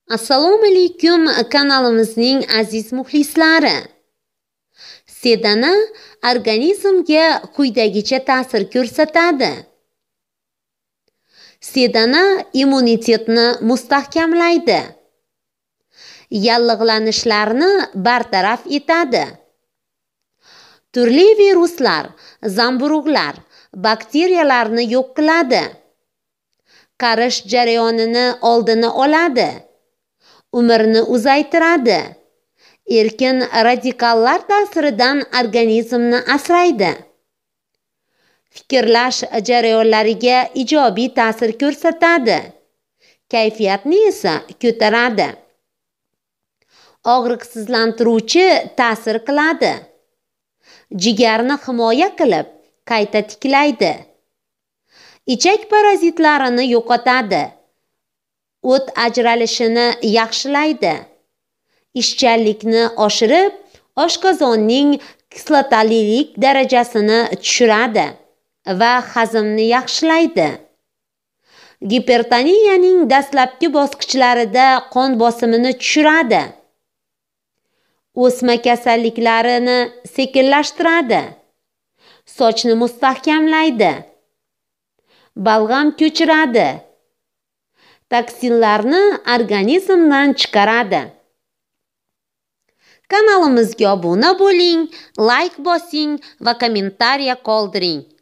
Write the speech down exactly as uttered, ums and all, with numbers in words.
Assalomu alaykum kanalimizning aziz muxlislari. Sedana organizmga quyidagicha ta'sir ko'rsatadi. Sedana immunitetni mustahkamlaydi. Yallig'lanishlarni bartaraf etadi. Turli viruslar, zamburug'lar, bakteriyalarni yo'q qiladi. Qarish jarayonini oldini oladi. Umrni uzaytiradi. Erkin radikallar ta'siridan organizmni asraydi. Fikrlash jarayonlariga ijobiy ta'sir ko'rsatadi. Kayfiyatni esa ko'taradi. Og'riqsizlantiruvchi ta'sir qiladi. Jigarni himoya qilib, qayta tiklaydi. Ichak parazitlarini yo'qotadi. O't ajralishini yaxshilaydi. Ishchanlikni oshirib, oshqozonning kislotalilik darajasini tushiradi va hazmni yaxshilaydi. Gipertoniyaning dastlabki bosqichlarida qon bosimini tushiradi. O'sma kasalliklarini sekinlashtiradi. Sochni mustahkamlaydi. Balg'am ko'chiradi. Toksinlarni organizmdan chiqaradi. Kanalimizga obuna bo'ling, like bosing va kommentariya qoldiring.